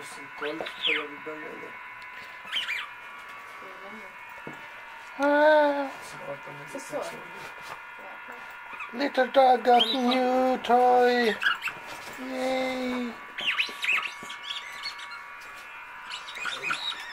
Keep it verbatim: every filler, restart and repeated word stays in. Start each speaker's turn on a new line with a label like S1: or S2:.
S1: Tusen tolv börjar vi börja nu.
S2: Ah,
S1: Så så.
S2: little dog got new toy. Yay.